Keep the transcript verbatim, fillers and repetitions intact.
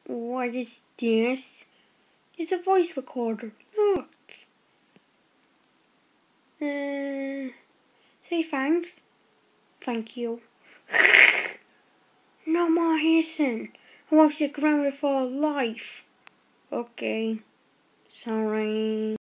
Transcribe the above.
What is this? It's a voice recorder. Look. Uh, say thanks. Thank you. No more hissing. I was grounded for life. Okay. Sorry.